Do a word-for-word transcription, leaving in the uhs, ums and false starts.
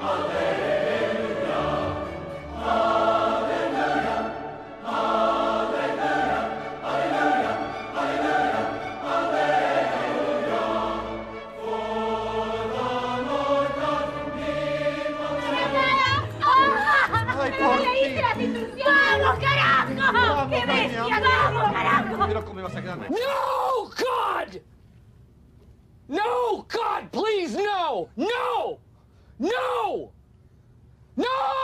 ¡Vamos, carajo! ¡Qué bestia! ¡Vamos, carajo! Mira cómo vas a quedarme. No, God! No, God, please, no! No! No! No!